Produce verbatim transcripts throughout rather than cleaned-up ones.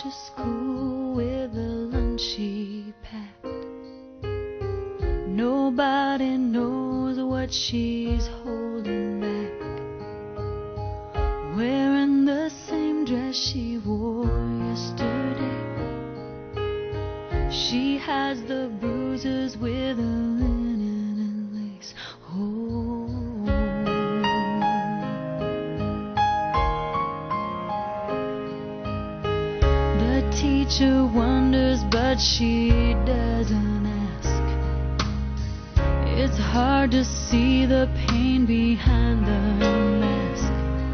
to school with a lunch she packed. Nobody knows what she's holding back. Wearing the same dress she wore yesterday. She has the bruises with a linen and lace. Oh, the teacher wonders, but she doesn't ask. It's hard to see the pain behind the mask,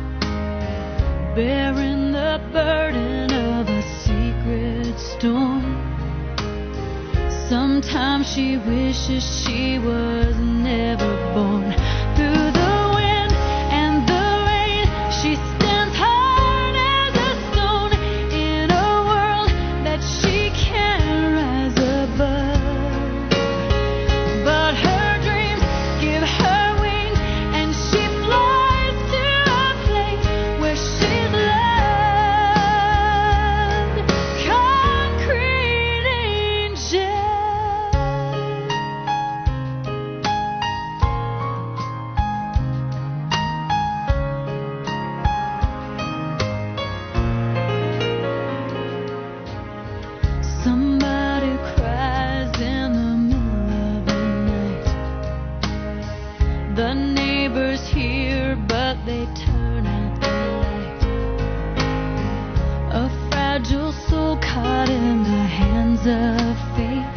bearing the burden of a secret storm. Sometimes she wishes she was never born. Through the wind and the rain, she stands hard as a stone in a world that she can't rise above. But her dreams give her wings, and she flies to a place where she's loved. Concrete angel. Somebody cries in the middle of the night. The neighbors hear, but they turn out the light. A fragile soul caught in the hands of fate.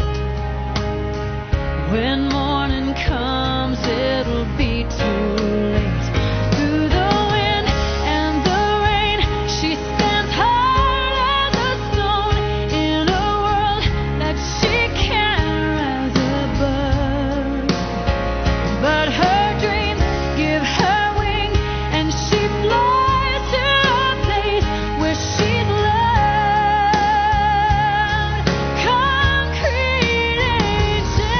When morning comes, it'll be too late. Through the wind and the rain, she stands hard as a stone in a world that she can't rise above. But her dreams give her wings, and she flies to a place where she's loved. Concrete angel.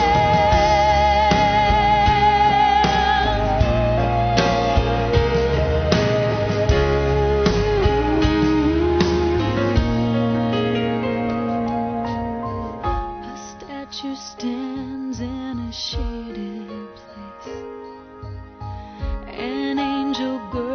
A statue stands in a shaded place. An angel girl